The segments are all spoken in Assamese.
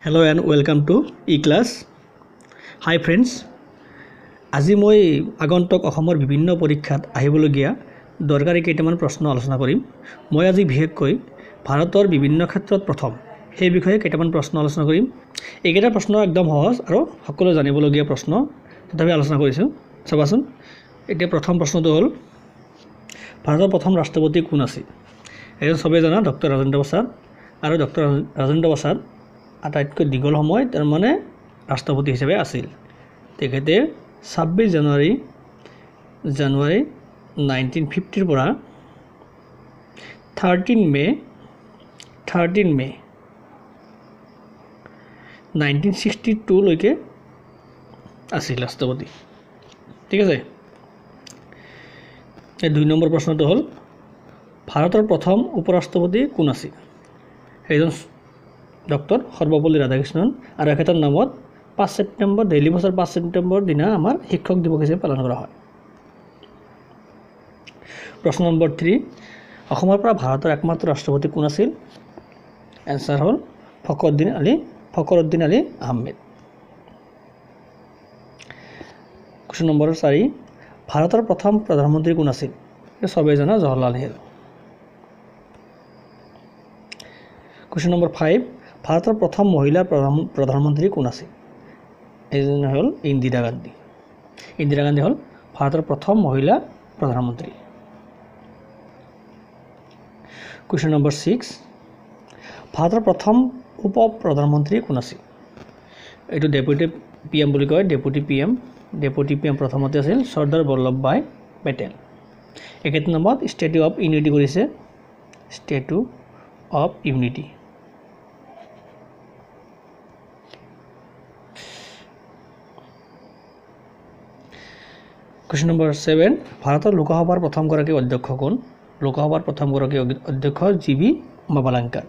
Hello and welcome to E-Class. Hi friends. আজি মই আগন্তুক অসমৰ বিভিন্ন পৰীক্ষাত আহিবলগীয়া দৰকাৰী কেইটামান প্ৰশ্ন আলোচনা কৰিম। মই আজি বিশেষকৈ ভাৰতৰ বিভিন্ন ক্ষেত্ৰত প্ৰথম সেই বিষয়ে কেইটামান প্ৰশ্ন আলোচনা কৰিম। এইকেইটা প্ৰশ্ন একদম সহজ আৰু সকলো জানিবলগীয়া প্ৰশ্ন তথাপি আলোচনা কৰিছো। চাবাচোন এতিয়া প্ৰথম প্ৰশ্নটো হ'ল ভাৰতৰ প্ৰথম ৰাষ্ট্ৰপতি কোন আছিল? এজন সবেই জানা ডক্টৰ ৰাজেন্দ্ৰ প্ৰসাদ আৰু ডক্টৰ ৰাজেন্দ্ৰ প্ৰসাদ আটাইতকৈ দীঘল সময় তাৰ মানে ৰাষ্ট্ৰপতি হিচাপে আছিল। তেখেতে 26 জানুৱাৰী 1950 পৰা 13 মে 1962 লৈকে আছিল ৰাষ্ট্ৰপতি। ঠিক আছে। এই 2 নম্বৰ প্ৰশ্নটো হ'ল ভাৰতৰ প্ৰথম উপৰাষ্ট্ৰপতি কোন আছিল? সেইজন ডক্টৰ সৰ্বপল্লী ৰাধাকৃষ্ণন আৰু এখেতৰ নামত 5 ছেপ্টেম্বৰ ডেইলি বছৰ 5 ছেপ্টেম্বৰ দিনা আমাৰ শিক্ষক দিৱস হিচাপে পালন কৰা হয়। প্ৰশ্ন নম্বৰ 3 অসমৰ পৰা ভাৰতৰ একমাত্ৰ ৰাষ্ট্ৰপতি কোন আছিল? এনসাৰ হ'ল ফখৰুদ্দিন আলী আহমেদ। কুৱেশ্যন নম্বৰ 4 ভাৰতৰ প্ৰথম প্ৰধানমন্ত্ৰী কোন আছিল? সবেই জানা জৱাহৰলাল নেহৰু। কুৱেশ্যন নম্বৰ 5 ভাৰতৰ প্ৰথম মহিলা প্ৰধানমন্ত্ৰী কোন আছিল? এইজন হ'ল ইন্দিৰা গান্ধী। ইন্দিৰা গান্ধী হ'ল ভাৰতৰ প্ৰথম মহিলা প্ৰধানমন্ত্ৰী। কুৱেশ্যন নম্বৰ 6 ভাৰতৰ প্ৰথম উপ প্ৰধানমন্ত্ৰী কোন আছিল? এইটো ডেপুটি PM বুলি কয়। ডেপুটি PM প্ৰথমতে আছিল চৰ্দাৰ বল্লভভাই পেটেল। এখেতৰ নামত ষ্টেচু অফ ইউনিটি কৰিছে। Statue of unity. Question number 7 ভাৰতৰ লোকসভাৰ প্ৰথমগৰাকী অধ্যক্ষ কোন? লোকসভাৰ প্ৰথমগৰাকী অধ্যক্ষ জি.বি. মাভালাংকাৰ।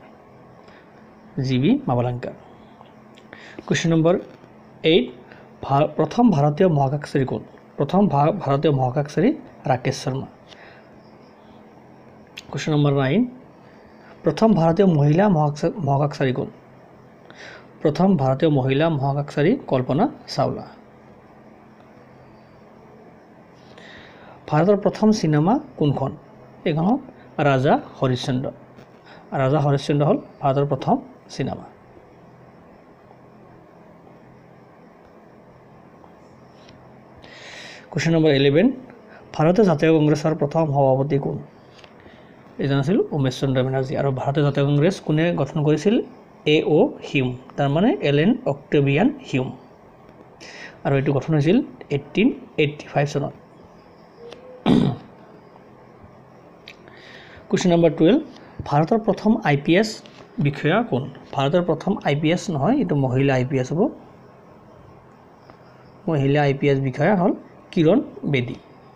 কুৱেশ্যন নম্বৰ 8 প্ৰথম ভাৰতীয় মহাকাশচাৰী কোন? প্ৰথম ভাৰতীয় মহাকাশচাৰী ৰাকেশ শৰ্মা। কুৱেশ্যন নম্বৰ 9 প্ৰথম ভাৰতীয় মহিলা মহাকাশচাৰী কোন? প্ৰথম ভাৰতীয় মহিলা মহাকাশচাৰী কল্পনা চাওলা। ভাৰতৰ প্ৰথম চিনেমা কোনখন? এইখন হ'ল ৰাজা হৰিশ্চন্দ্ৰ। ৰাজা হৰিশ্চন্দ্ৰ হ'ল ভাৰতৰ প্ৰথম চিনেমা। কুৱেশ্যন নম্বৰ 11 ভাৰতীয় জাতীয় কংগ্ৰেছৰ প্ৰথম সভাপতি কোন? এইজন আছিল উমেশ চন্দ্ৰ বেনাৰ্জী। আৰু ভাৰতীয় জাতীয় কংগ্ৰেছ কোনে গঠন কৰিছিল? A.O. হিউম, তাৰমানে এলেন অক্টেভিয়ান হিউম। আৰু এইটো গঠন হৈছিল 1885 চনত। কুৱেশ্যন নম্বৰ 12 ভাৰতৰ প্ৰথম IPS বিষয়া কোন? ভাৰতৰ প্ৰথম IPS নহয়, এইটো মহিলা IPS হ'ব। মহিলা IPS বিষয়া হ'ল কিৰণ বেদী।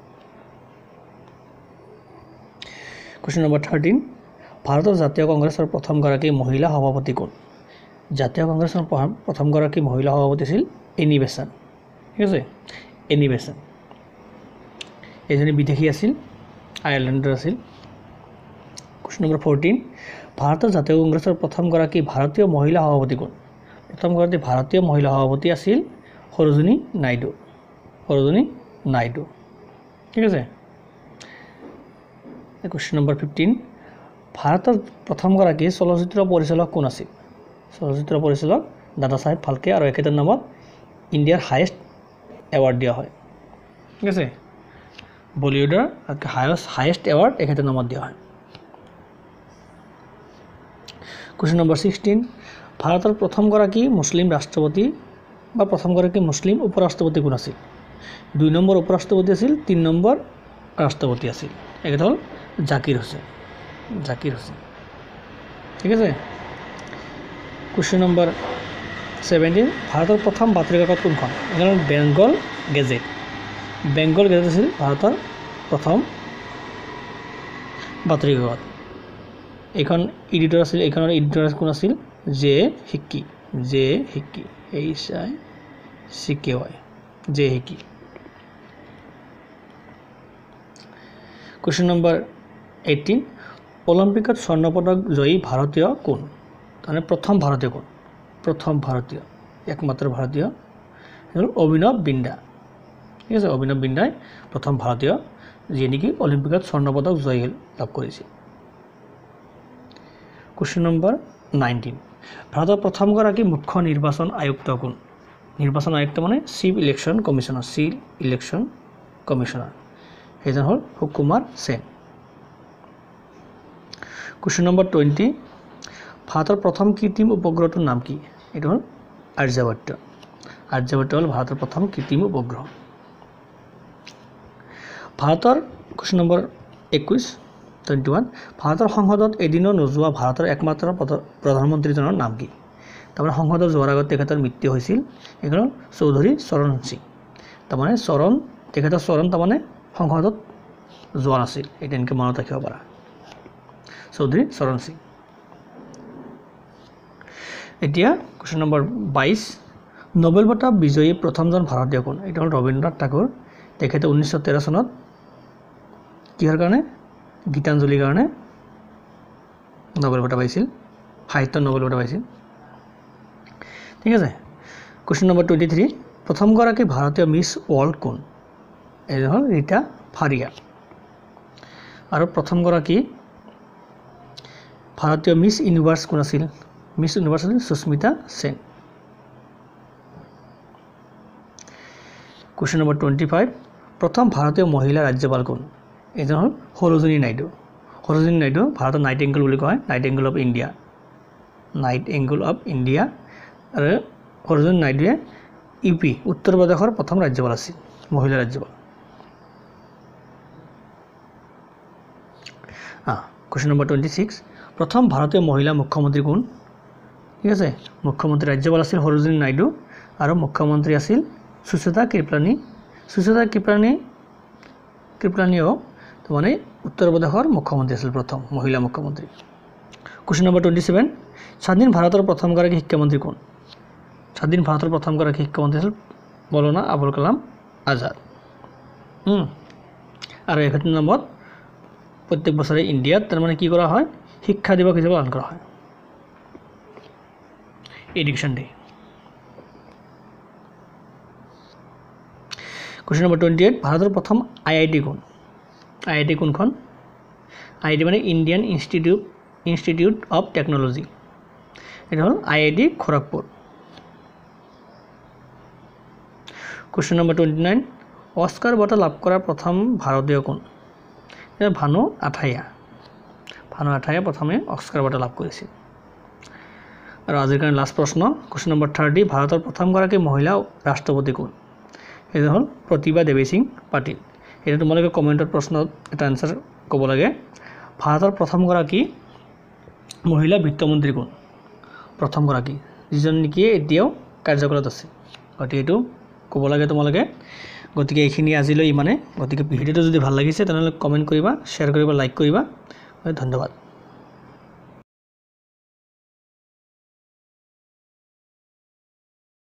কুৱেশ্যন নম্বৰ 13 ভাৰতৰ জাতীয় কংগ্ৰেছৰ প্ৰথমগৰাকী মহিলা সভাপতি কোন? জাতীয় কংগ্ৰেছৰ প্ৰথমগৰাকী মহিলা সভাপতি আছিল এনি বেছাণ্ট। ঠিক আছে, এনি বেছাণ্ট। এইজনী বিদেশী আছিল, আয়াৰলেণ্ডৰ আছিল। কুৱেশ্যন নম্বৰ 14 ভাৰতৰ জাতীয় কংগ্ৰেছৰ প্ৰথমগৰাকী ভাৰতীয় মহিলা সভাপতি কোন? প্ৰথমগৰাকী ভাৰতীয় মহিলা সভাপতি আছিল সৰোজিনী নাইডু। ঠিক আছে। কুৱেশ্যন নম্বৰ 15 ভাৰতৰ প্ৰথমগৰাকী চলচ্চিত্ৰ পৰিচালক কোন আছিল? চলচ্চিত্ৰ পৰিচালক দাদা চাহেব ফাল্কে। আৰু এখেতৰ নামত ইণ্ডিয়াৰ হায়েষ্ট এৱাৰ্ড দিয়া হয়। ঠিক আছে, বলিউডৰ হায়েষ্ট এৱাৰ্ড এখেতৰ নামত দিয়া হয়। কুৱেশ্যন নম্বৰ 16 ভাৰতৰ প্ৰথমগৰাকী মুছলিম ৰাষ্ট্ৰপতি বা প্ৰথমগৰাকী মুছলিম উপৰাষ্ট্ৰপতি কোন আছিল? 2 নম্বৰ উপৰাষ্ট্ৰপতি আছিল, 3 নম্বৰ ৰাষ্ট্ৰপতি আছিল। এখেত হ'ল জাকিৰ হোসেন। ঠিক আছে। কুৱেশ্যন নম্বৰ 17 ভাৰতৰ প্ৰথম বাতৰি কাকত কোনখন? এখন বেংগল গেজেট। বেংগল গেজেট আছিল ভাৰতৰ প্ৰথম বাতৰি কাকত। এইখন এডিটৰ আছিল, এইখনৰ এডিটৰ কোন আছিল? জে হিক্কি। কুৱেশ্যন নম্বৰ 18 অলিম্পিকত স্বৰ্ণ পদক জয়ী ভাৰতীয় কোন? তাৰমানে প্ৰথম ভাৰতীয় কোন? প্ৰথম ভাৰতীয় একমাত্ৰ ভাৰতীয় হ'ল অভিনৱ বিন্দা ঠিক আছে অভিনৱ বিন্দাই প্ৰথম ভাৰতীয় যিয়ে নেকি অলিম্পিকত স্বৰ্ণ পদক জয় লাভ কৰিছিল কোৱেশ্চন নম্বৰ 19 ভাৰতৰ প্ৰথমগৰাকী মুখ্য নিৰ্বাচন আয়ুক্ত কোন নিৰ্বাচন আয়ুক্ত মানে চিফ ইলেকশ্যন কমিশনাৰ সেইজন হ'ল সুকুমাৰ সেন কোৱেশ্চন নম্বৰ 20 ভাৰতৰ প্ৰথম কৃত্ৰিম উপগ্ৰহটোৰ নাম কি এইটো হ'ল আৰ্যভট্ট হ'ল ভাৰতৰ প্ৰথম কৃত্ৰিম উপগ্ৰহ ভাৰতৰ কোৱেশ্চন নম্বৰ 21 ভাৰতৰ সংসদত এদিনো নোযোৱা ভাৰতৰ একমাত্ৰ প্ৰধানমন্ত্ৰীজনৰ নাম কি তাৰমানে সংসদত যোৱাৰ আগত তেখেতৰ মৃত্যু হৈছিল এজন চৌধুৰী চৰণ সিং তাৰমানে তেখেতৰ চৰণ তাৰমানে সংসদত যোৱা নাছিল এটা এনেকৈ মনত ৰাখিব পাৰা চৌধুৰী চৰণ সিং এতিয়া কোৱেশ্চন নম্বৰ 22 নোবেল বঁটা বিজয়ী প্ৰথমজন ভাৰতীয় কোন এটা হ'ল ৰবীন্দ্ৰনাথ ঠাকুৰ তেখেতে 1913 চনত কিহৰ কাৰণে গীতাঞ্জলিৰ কাৰণে নোবেল বঁটা পাইছিল সাহিত্য নোবেল বঁটা পাইছিল ঠিক আছে কোৱেশ্চন নম্বৰ 23 প্ৰথমগৰাকী ভাৰতীয় মিছ ৱৰ্ল্ড কোন এজন হ'ল ৰীতা ফাৰিয়া আৰু প্ৰথমগৰাকী ভাৰতীয় মিছ ইউনিভাৰ্ছ কোন আছিল মিছ ইউনিভাৰ্ছ আছিল সুস্মিতা সেন কোৱেশ্চন নম্বৰ 25 প্ৰথম ভাৰতীয় মহিলা ৰাজ্যপাল কোন এজন হ'ল সৰোজিনী নাইডু ভাৰতৰ নাইট এংগল বুলি কয় নাইট এংগল অফ ইণ্ডিয়া আৰু সৰোজিনী নাইডুৱে ইউপি উত্তৰ প্ৰদেশৰ প্ৰথম ৰাজ্যপাল আছিল মহিলা ৰাজ্যপাল কোৱেশ্চন নম্বৰ 26 প্ৰথম ভাৰতীয় মহিলা মুখ্যমন্ত্ৰী কোন ঠিক আছে মুখ্যমন্ত্ৰী ৰাজ্যপাল আছিল সৰোজিনী নাইডু আৰু মুখ্যমন্ত্ৰী আছিল সুচেতা কৃপলানীও মানে উত্তৰ প্ৰদেশৰ মুখ্যমন্ত্ৰী আছিল প্ৰথম মহিলা মুখ্যমন্ত্ৰী কোৱেশ্চন নম্বৰ 27 স্বাধীন ভাৰতৰ প্ৰথমগৰাকী শিক্ষামন্ত্ৰী কোন স্বাধীন ভাৰতৰ প্ৰথমগৰাকী শিক্ষামন্ত্ৰী আছিল মৌলানা আবুল কালাম আজাদ আৰু 31 নম্বৰত প্ৰত্যেক বছৰে ইণ্ডিয়াত তাৰমানে কি কৰা হয় শিক্ষা দিৱস হিচাপে পালন কৰা হয় এডুকেশ্যন ডে কোৱেশ্চন নম্বৰ 28 ভাৰতৰ প্ৰথম আইআইটি কোন আইআইটি কোনখন আইআইটি মানে ইণ্ডিয়ান ইনষ্টিটিউট অফ টেকন'লজি এটা হ'ল IIT Kharagpur question number 29 Oscar বঁটা লাভ কৰা প্ৰথম ভাৰতীয় কোন ভানু আথায়া প্ৰথমে অস্কাৰ বঁটা লাভ কৰিছিল আৰু আজিৰ কাৰণে লাষ্ট প্ৰশ্ন কোৱেশ্চন নম্বৰ 30 ভাৰতৰ প্ৰথমগৰাকী মহিলা ৰাষ্ট্ৰপতি কোন এজন হ'ল প্ৰতিভা দেৱী সিং পাটিল এটা তোমালোকে কমেণ্টত প্ৰশ্নত এটা আনসাৰ ক'ব লাগে ভাৰতৰ প্ৰথমগৰাকী মহিলা বিত্তমন্ত্ৰী কোন প্ৰথমগৰাকী যিজন নেকি এতিয়াও কাৰ্যকালত আছে গতিকে এইটো ক'ব লাগে তোমালোকে গতিকে এইখিনি আজিলৈ ইমানে গতিকে ভিডিঅ'টো যদি ভাল লাগিছে তেনেহ'লে কমেণ্ট কৰিবা শ্বেয়াৰ কৰিবা লাইক কৰিবা ধন্যবাদ